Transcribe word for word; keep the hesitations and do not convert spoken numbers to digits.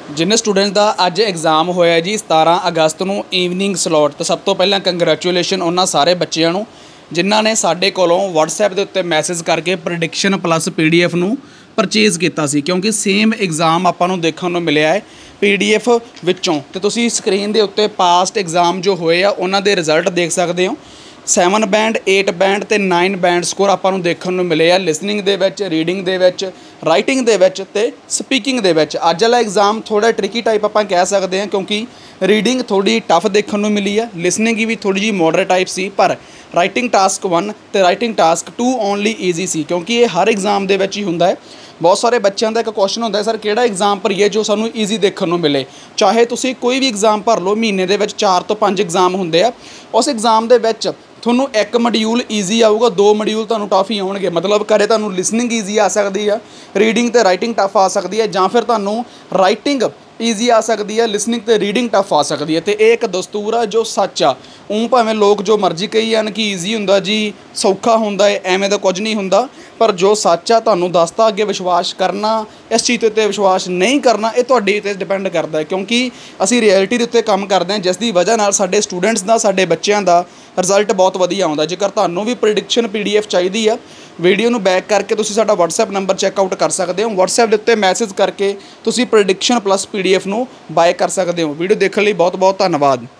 जिन्हें स्टूडेंट्स का अज एग्जाम होया जी सतारह अगस्त को ईवनिंग स्लॉट। तो सब तो पहला कंग्रैचुलेशन उन्होंने सारे बच्चों को जिन्होंने साढ़े कोलों वट्सएप के उत्ते मैसेज करके prediction plus P D F न परचेज़ किया सी, क्योंकि सेम एग्जाम आपां नूं देखण नूं मिलिया है पी डी एफ विच्चों। तो तुसीं स्क्रीन के उत्ते पास्ट एग्जाम जो होए आ उन्हां दे रिजल्ट देख सकते हो। Seven band eight band to nine band score आपां नूं देखण नूं मिले आ लिसनिंग दे विच, रीडिंग दे विच, राइटिंग दे विच ते स्पीकिंग दे विच। अज वाला एग्जाम थोड़ा ट्रिकी टाइप आपां कह सकते हैं, क्योंकि रीडिंग थोड़ी टफ देखण नूं मिली है, लिसनिंग भी थोड़ी जी मॉडरेट टाइप सी, पर राइटिंग टास्क वन ते writing task two only easy सी, क्योंकि ये हर एग्जाम दे विच ही हुंदा है। बहुत सारे बच्चों का एक क्वेश्चन होता है, सर किहड़ा एग्जाम भरीए जो सानू ईजी देखने को मिले। चाहे तुसी कोई भी एग्जाम भर लो, महीने दे विच चार तो पाँच एग्जाम होंदे आ, उस एग्जाम दे विच तुहानू एक मॉड्यूल ईजी आऊगा, दो मॉड्यूल तुहानू टफ ही आउणगे। मतलब घरे तुहानू लिसनिंग ईजी आ सकती है, रीडिंग ते राइटिंग टफ आ सकती है, जां फिर तुहानू राइटिंग ईजी आ सकती है, लिसनिंग ते रीडिंग टफ आ सकती है। तो ये एक दस्तूर आ जो सच आ। ऊँ भावें लोग जो मर्जी कही जान कि ईजी हुंदा जी, सौखा हुंदा है, एवें दा कुछ नहीं हुंदा, पर जो सच आ तुहानू दसदा। अगे विश्वास करना, इस चीज़ ते विश्वास नहीं करना, ये तुहाडे ते डिपेंड करता है, क्योंकि असीं रियलिटी दे उत्ते काम करते हैं, जिस दी वजह नाल साडे स्टूडेंट्स दा, साडे बच्चों का रिजल्ट बहुत वधिया आउंदा। जेकर तुहानू भी प्रिडिक्शन पी डी एफ चाहिए आ, वीडियो नू बैक करके तुसीं साडा WhatsApp नंबर चैकआउट कर सकते हो। WhatsApp के उत्ते मैसेज करके तुसीं prediction plus P D F नू बाय कर सकते हो। वीडियो देखने लिए बहुत बहुत धन्यवाद।